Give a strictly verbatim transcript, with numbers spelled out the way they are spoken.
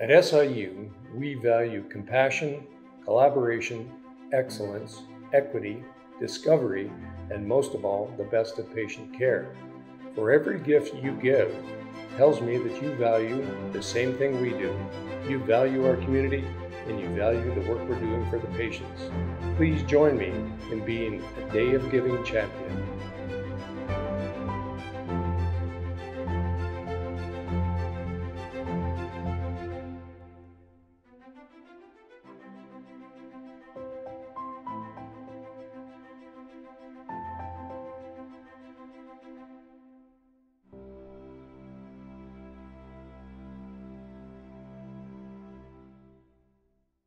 At S I U, we value compassion, collaboration, excellence, equity, discovery, and most of all, the best of patient care. For every gift you give tells me that you value the same thing we do. You value our community, and you value the work we're doing for the patients. Please join me in being a Day of Giving champion.